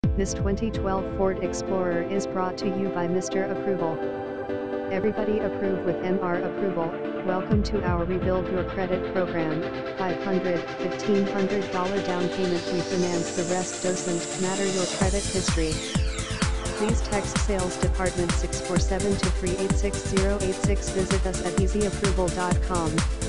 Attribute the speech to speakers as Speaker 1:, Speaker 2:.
Speaker 1: This 2012 Ford Explorer is brought to you by Mr. Approval. Everybody approve with MR Approval. Welcome to our Rebuild Your Credit program. $500, $1,500 down payment, we finance the rest, doesn't matter your credit history. Please text Sales Department 647-238-6086. Visit us at easyapproval.com.